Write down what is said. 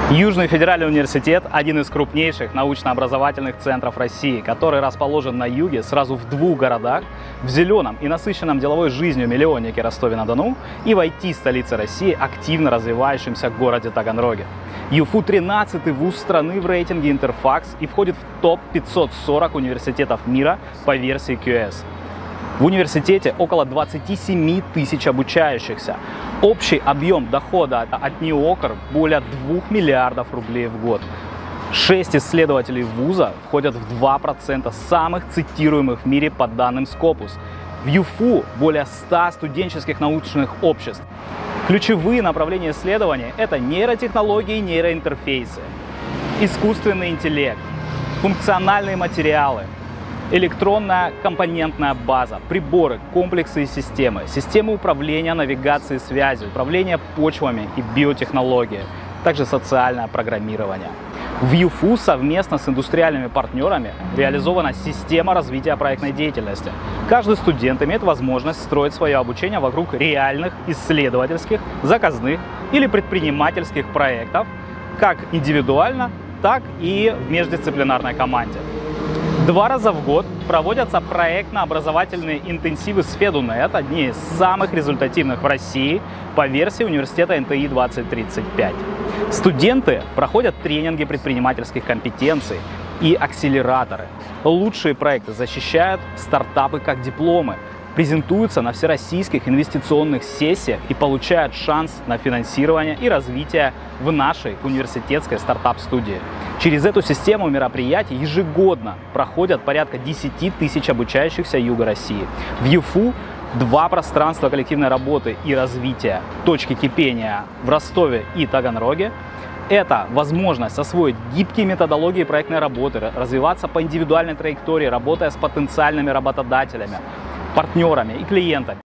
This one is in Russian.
Южный федеральный университет – один из крупнейших научно-образовательных центров России, который расположен на юге сразу в двух городах, в зеленом и насыщенном деловой жизнью миллионнике Ростове-на-Дону и в IT-столице России, активно развивающемся городе Таганроге. ЮФУ – 13-й вуз страны в рейтинге Interfax и входит в топ-540 университетов мира по версии QS. В университете около 27 тысяч обучающихся. Общий объем дохода от НИОКР более 2 миллиардов рублей в год. 6 исследователей вуза входят в 2% самых цитируемых в мире по данным Scopus. В ЮФУ более 100 студенческих научных обществ. Ключевые направления исследований – это нейротехнологии и нейроинтерфейсы, искусственный интеллект, функциональные материалы, электронная компонентная база, приборы, комплексы и системы, системы управления навигацией и связи, управления почвами и биотехнологии, также социальное программирование. В ЮФУ совместно с индустриальными партнерами реализована система развития проектной деятельности. Каждый студент имеет возможность строить свое обучение вокруг реальных исследовательских, заказных или предпринимательских проектов, как индивидуально, так и в междисциплинарной команде. 2 раза в год проводятся проектно-образовательные интенсивы с FeduNet, одни из самых результативных в России по версии университета НТИ 2035. Студенты проходят тренинги предпринимательских компетенций и акселераторы. Лучшие проекты защищают стартапы как дипломы, презентуются на всероссийских инвестиционных сессиях и получают шанс на финансирование и развитие в нашей университетской стартап-студии. Через эту систему мероприятий ежегодно проходят порядка 10 тысяч обучающихся Юга России. В ЮФУ 2 пространства коллективной работы и развития, точки кипения в Ростове и Таганроге. Это возможность освоить гибкие методологии проектной работы, развиваться по индивидуальной траектории, работая с потенциальными работодателями, партнерами и клиентами.